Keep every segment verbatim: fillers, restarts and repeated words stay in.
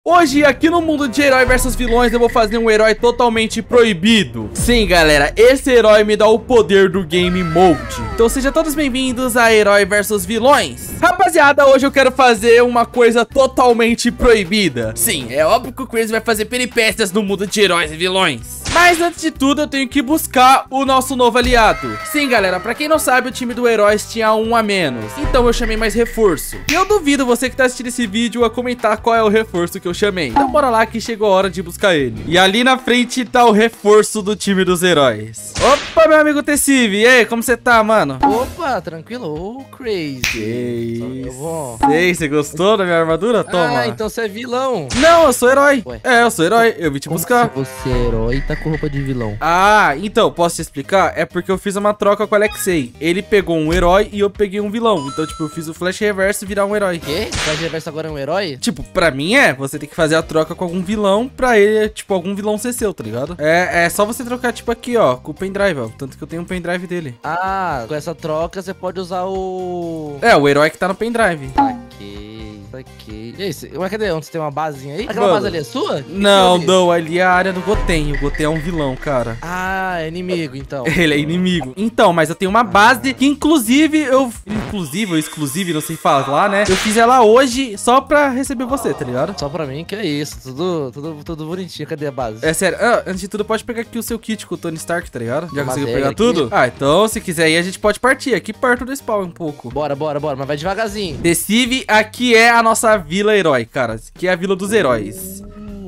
Hoje, aqui no mundo de herói versus vilões, eu vou fazer um herói totalmente proibido. Sim, galera, esse herói me dá o poder do Game Mode. Então sejam todos bem-vindos a Herói versus Vilões. Rapaziada, hoje eu quero fazer uma coisa totalmente proibida. Sim, é óbvio que o Crazy vai fazer peripécias no mundo de heróis e vilões. Mas antes de tudo, eu tenho que buscar o nosso novo aliado. Sim, galera, pra quem não sabe, o time do Heróis tinha um a menos. Então eu chamei mais reforço. E eu duvido você que tá assistindo esse vídeo a comentar qual é o reforço que eu chamei. Então bora lá que chegou a hora de buscar ele. E ali na frente tá o reforço do time dos Heróis. Opa, meu amigo Tessive, e aí, como você tá, mano? Opa, tranquilo, ô Crazy. Que Eu vou... Sei, você gostou da minha armadura? Toma. Ah, então você é vilão. Não, eu sou herói. Ué. É, eu sou herói, eu vim te Como buscar. se você é herói e tá com roupa de vilão? Ah, então, posso te explicar? É porque eu fiz uma troca com o Alexei. Ele pegou um herói e eu peguei um vilão. Então, tipo, eu fiz o Flash Reverso virar um herói. Quê? O Flash Reverso agora é um herói? Tipo, pra mim é, você tem que fazer a troca com algum vilão pra ele, tipo, algum vilão ser seu, tá ligado? É, é só você trocar, tipo, aqui, ó, com o pendrive, ó. Tanto que eu tenho um pendrive dele. Ah, com essa troca você pode usar o... É, o herói que tá no pendrive. Aqui, aqui. E aí, cê... Ué, cadê? Onde você tem uma basezinha aí? Aquela Mano, base ali é sua? Que Não, que é ali? não, ali é a área do Goten. O Goten é um vilão, cara. Ah, é inimigo, então. Ele é inimigo. Então, mas eu tenho uma base que, inclusive, eu... Inclusive, ou exclusive, não sei falar, né? Eu fiz ela hoje só pra receber você, tá ligado? Só pra mim que é isso, tudo, tudo, tudo bonitinho. Cadê a base? É sério. Ah, antes de tudo, pode pegar aqui o seu kit com o Tony Stark, tá ligado? Já Mas conseguiu é pegar aqui? tudo? Ah, então, se quiser aí, a gente pode partir. Aqui perto do spawn um pouco. Bora, bora, bora, mas vai devagarzinho. Tessive, aqui é a nossa vila herói, cara. Aqui é a vila dos heróis.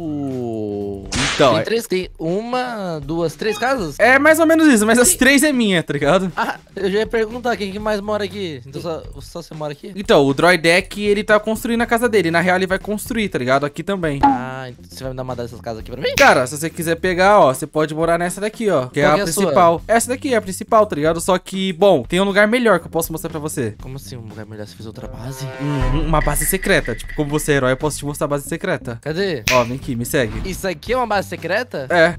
Uh... Então, Tem é, três, tem uma, duas, três casas? é mais ou menos isso, mas as três é minha, tá ligado? Ah, eu já ia perguntar quem que mais mora aqui. Então só, só você mora aqui? Então, o Droidek, ele tá construindo a casa dele. Na real, ele vai construir, tá ligado? Aqui também. Ah, então você vai me dar uma dessas casas aqui pra mim? Cara, se você quiser pegar, ó, você pode morar nessa daqui, ó. Que é Qual a que é a principal. Essa daqui é a principal, tá ligado? Só que, bom, tem um lugar melhor que eu posso mostrar pra você. Como assim um lugar melhor? Você fez outra base? Hum, uma base secreta. Tipo, como você é herói, eu posso te mostrar a base secreta. Cadê? Ó, vem aqui, me segue. Isso aqui é uma base secreta? É.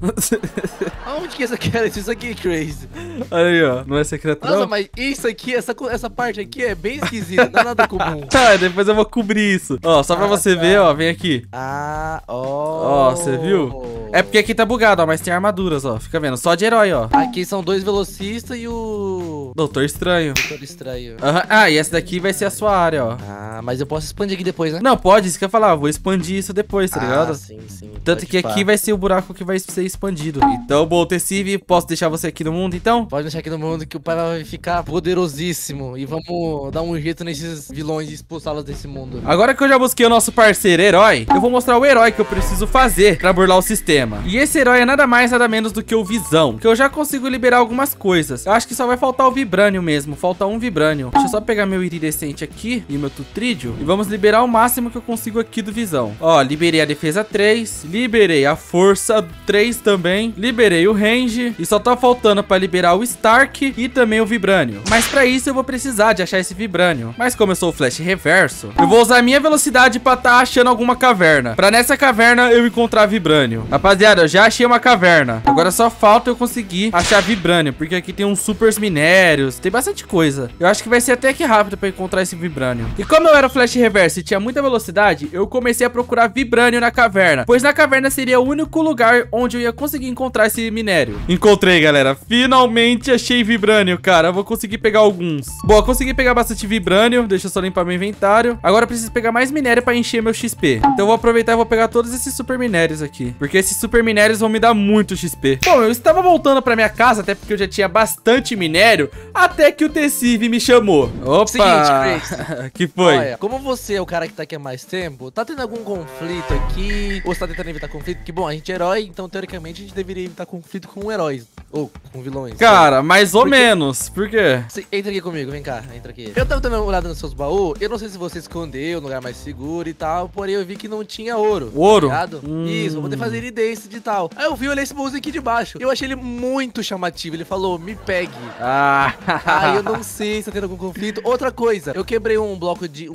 Aonde que isso aqui era? Isso aqui, Crazy. Olha aí, ó. Não é secreto, Nossa, não? mas isso aqui, essa, co- essa parte aqui é bem esquisita, não é nada comum. Ah, depois eu vou cobrir isso. Ó, só pra Ah, você tá. ver, ó, vem aqui. Ah, ó. Ó, você viu? É porque aqui tá bugado, ó, mas tem armaduras, ó. Fica vendo, só de herói, ó. Aqui são dois velocistas e o... Doutor Estranho. Doutor Estranho. Aham. Ah, e essa daqui vai ser a sua área, ó. Ah, mas eu posso expandir aqui depois, né? Não, pode, isso que eu ia falar. Eu vou expandir isso depois, tá ligado? Ah, sim, sim. Tanto Pode que pá. aqui vai ser o buraco que vai ser expandido. Então, bom, Tessive, posso deixar você aqui no mundo, então? Pode deixar aqui no mundo que o pai vai ficar poderosíssimo. E vamos dar um jeito nesses vilões e expulsá-los desse mundo. Agora que eu já busquei o nosso parceiro herói, eu vou mostrar o herói que eu preciso fazer pra burlar o sistema. E esse herói é nada mais, nada menos do que o Visão, que eu já consigo liberar algumas coisas. Eu acho que só vai faltar o Vibrânio mesmo, falta um Vibrânio. Deixa eu só pegar meu iridescente aqui e meu Tutrídeo e vamos liberar o máximo que eu consigo aqui do Visão. Ó, liberei a defesa três, liberei a força três também, liberei o range e só tá faltando pra liberar o Stark e também o Vibrânio. Mas pra isso eu vou precisar de achar esse Vibrânio. Mas como eu sou o Flash Reverso, eu vou usar a minha velocidade pra tá achando alguma caverna. Pra nessa caverna eu encontrar Vibrânio. Rapaziada, eu já achei uma caverna. Agora só falta eu conseguir achar Vibrânio, porque aqui tem uns super minérios, tem bastante coisa. Eu acho que vai ser até que rápido pra encontrar esse Vibrânio. E como eu era o Flash Reverso e tinha muita velocidade, eu comecei a procurar Vibrânio na caverna, pois na caverna seria o único lugar onde eu ia conseguir encontrar esse minério. Encontrei, galera. Finalmente achei Vibrânio, cara. Eu vou conseguir pegar alguns. Bom, eu consegui pegar bastante Vibrânio. Deixa eu só limpar meu inventário. Agora eu preciso pegar mais minério pra encher meu X P. Então eu vou aproveitar e vou pegar todos esses super minérios aqui, porque esses super minérios vão me dar muito X P. Bom, eu estava voltando pra minha casa, até porque eu já tinha bastante minério, até que o Tessive me chamou. Opa! Seguinte, que foi? Olha, como você é o cara que tá aqui há mais tempo, tá tendo algum conflito aqui? Ou você tá tentando evitar conflito? Que bom, a gente é herói, então teoricamente a gente deveria evitar conflito com heróis. Ou com vilões. Cara, mais ou Porque- menos. Por quê? Você entra aqui comigo, vem cá, entra aqui. Eu tava dando uma olhada nos seus baús, eu não sei se você escondeu no lugar mais seguro e tal, porém eu vi que não tinha ouro. Ouro? Tá ligado? Hum. Isso, vou poder fazer evidência de tal. Aí eu vi, olhei esse baúzinho aqui de baixo. Eu achei ele muito chamativo. Ele falou, me pegue. Ah, Aí eu não sei se tá tendo algum conflito. Outra coisa, eu quebrei um bloco de. um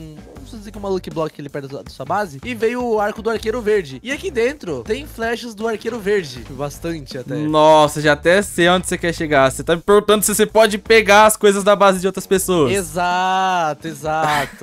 vamos dizer que uma Lucky Block ali perto da sua base, e veio o arco do Arqueiro Verde. E aqui dentro tem flechas do Arqueiro Verde, bastante até. Nossa, já até sei onde você quer chegar. Você tá me perguntando se você pode pegar as coisas da base de outras pessoas. Exato, exato.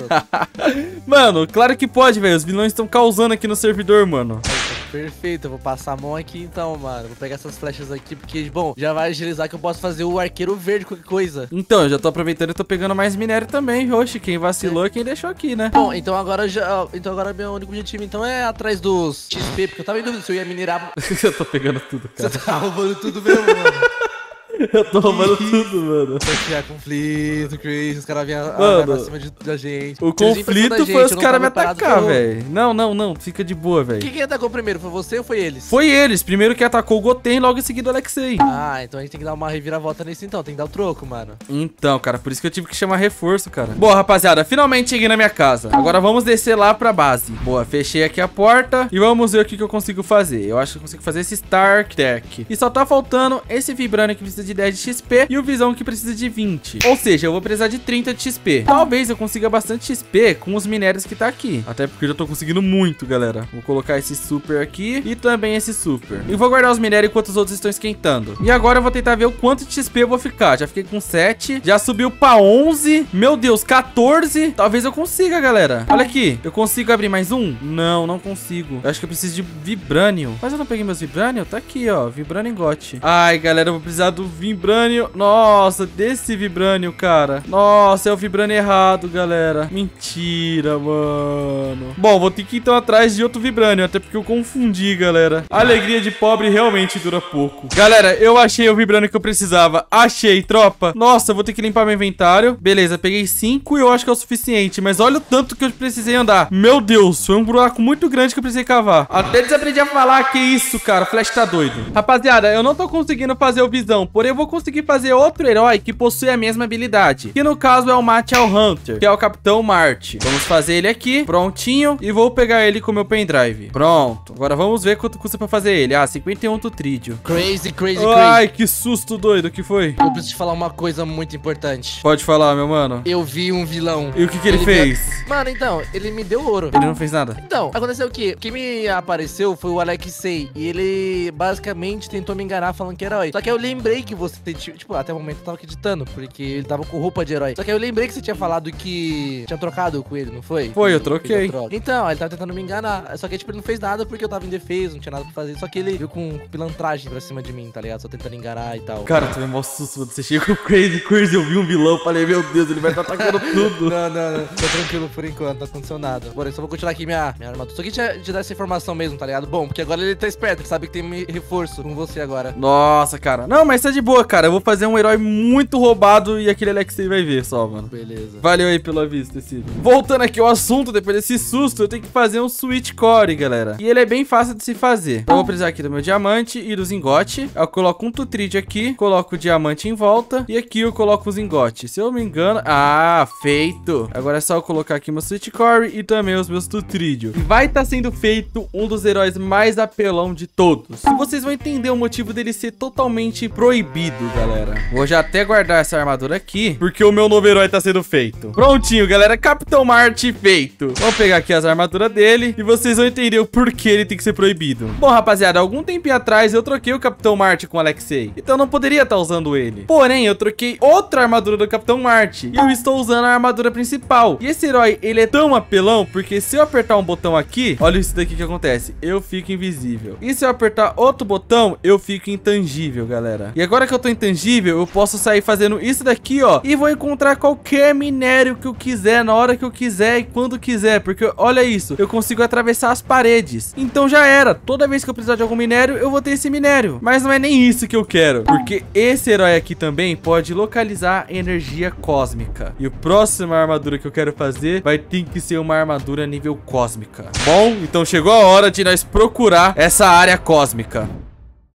Mano, claro que pode, velho. Os vilões estão causando aqui no servidor, mano. Perfeito, eu vou passar a mão aqui então, mano. Vou pegar essas flechas aqui, porque, bom, já vai agilizar que eu posso fazer o Arqueiro Verde, qualquer coisa. Então, eu já tô aproveitando e tô pegando mais minério também. Oxe, quem vacilou é quem deixou aqui, né? Bom, então agora já. Então agora meu único objetivo então é atrás dos X P, porque eu tava em dúvida se eu ia minerar. Eu tô pegando tudo, cara. Você tá roubando tudo mesmo, mano. Eu tô roubando tudo, mano. Vai criar conflito, Chris. Os caras vêm Mano, pra cima de, da gente. O conflito foi os caras me atacar, velho. Não, não, não. Fica de boa, velho. Quem, quem atacou primeiro? Foi você ou foi eles? Foi eles. Primeiro que atacou o Goten, logo em seguida o Alexei. Ah, então a gente tem que dar uma reviravolta nisso então. Tem que dar o troco, mano. Então, cara, por isso que eu tive que chamar reforço, cara. Boa, rapaziada. Finalmente cheguei na minha casa. Agora vamos descer lá pra base. Boa, fechei aqui a porta e vamos ver o que, que eu consigo fazer. Eu acho que eu consigo fazer esse Stark Deck. E só tá faltando esse Vibranium que precisa de dez de X P e o Visão que precisa de vinte. Ou seja, eu vou precisar de trinta de X P. Talvez eu consiga bastante X P com os minérios que tá aqui. Até porque eu já tô conseguindo muito, galera. Vou colocar esse super aqui e também esse super. E vou guardar os minérios enquanto os outros estão esquentando. E agora eu vou tentar ver o quanto de X P eu vou ficar. Já fiquei com sete. Já subiu pra onze. Meu Deus, quatorze. Talvez eu consiga, galera. Olha aqui. Eu consigo abrir mais um? Não, não consigo. Eu acho que eu preciso de Vibranium. Mas eu não peguei meus Vibranium? Tá aqui, ó. Vibranium Got. Ai, galera, eu vou precisar do Vibranium. Nossa, desse Vibranium, cara. Nossa, é o Vibranium errado, galera. Mentira, mano. Bom, vou ter que ir então atrás de outro Vibranium, até porque eu confundi, galera. A alegria de pobre realmente dura pouco. Galera, eu achei o Vibranium que eu precisava. Achei, tropa. Nossa, eu vou ter que limpar meu inventário. Beleza, peguei cinco e eu acho que é o suficiente. Mas olha o tanto que eu precisei andar. Meu Deus, foi um buraco muito grande que eu precisei cavar. Até desaprendi a falar. Que isso, cara. O Flash tá doido. Rapaziada, eu não tô conseguindo fazer o Visão, porém eu vou conseguir fazer outro herói que possui a mesma habilidade, que no caso é o Martial Hunter, que é o Capitão Marte. Vamos fazer ele aqui, prontinho, e vou pegar ele com o meu pendrive. Pronto, agora vamos ver quanto custa pra fazer ele. Ah, cinquenta e um tutrídeo. Crazy, crazy, crazy. Ai, que susto doido, que foi? Eu preciso te falar uma coisa muito importante. Pode falar, meu mano. Eu vi um vilão. E o que que ele, ele fez? Me... Mano, então, ele me deu ouro. Ele não fez nada? Então, aconteceu o quê? Quem me apareceu foi o Alexei, e ele basicamente tentou me enganar falando que era herói. Só que eu lembrei que você, tipo, até o momento eu tava acreditando, porque ele tava com roupa de herói. Só que eu lembrei que você tinha falado que tinha trocado com ele, não foi? Foi, eu troquei. Então, ele tava tentando me enganar. Só que, tipo, ele não fez nada porque eu tava indefeso, não tinha nada pra fazer. Só que ele veio com pilantragem pra cima de mim, tá ligado? Só tentando enganar e tal. Cara, tu me mó susto quando você chega com Crazy Crazy, eu vi um vilão, falei, meu Deus, ele vai estar atacando tudo. Não, não, não. Tô tranquilo por enquanto, não aconteceu nada. Bora, só vou continuar aqui minha, minha armadura. Só que te, te dar essa informação mesmo, tá ligado? Bom, porque agora ele tá esperto, ele sabe que tem reforço com você agora. Nossa, cara. Não, mas tá de boa, cara. Eu vou fazer um herói muito roubado e aquele Alexei vai ver só, mano. Beleza. Valeu aí pela vista, esse. Voltando aqui ao assunto, depois desse susto, eu tenho que fazer um Switch Core, galera. E ele é bem fácil de se fazer. Eu vou precisar aqui do meu diamante e do zingote. Eu coloco um tutrídeo aqui, coloco o diamante em volta e aqui eu coloco o zingote. Se eu não me engano... Ah, feito. Agora é só eu colocar aqui meu Switch Core e também os meus tutrídeos. E vai estar tá sendo feito um dos heróis mais apelão de todos. E vocês vão entender o motivo dele ser totalmente proibido, galera. Vou já até guardar essa armadura aqui, porque o meu novo herói tá sendo feito. Prontinho, galera. Capitão Marte feito. Vamos pegar aqui as armaduras dele e vocês vão entender o porquê ele tem que ser proibido. Bom, rapaziada, algum tempo atrás eu troquei o Capitão Marte com o Alexei. Então eu não poderia estar usando ele. Porém, eu troquei outra armadura do Capitão Marte e eu estou usando a armadura principal. E esse herói, ele é tão apelão porque se eu apertar um botão aqui, olha isso daqui que acontece. Eu fico invisível. E se eu apertar outro botão, eu fico intangível, galera. E agora que eu tô intangível, eu posso sair fazendo isso daqui, ó. E vou encontrar qualquer minério que eu quiser, na hora que eu quiser e quando quiser. Porque olha isso, eu consigo atravessar as paredes. Então já era. Toda vez que eu precisar de algum minério, eu vou ter esse minério. Mas não é nem isso que eu quero. Porque esse herói aqui também pode localizar energia cósmica. E a próxima armadura que eu quero fazer vai ter que ser uma armadura nível cósmica. Bom, então chegou a hora de nós procurar essa área cósmica.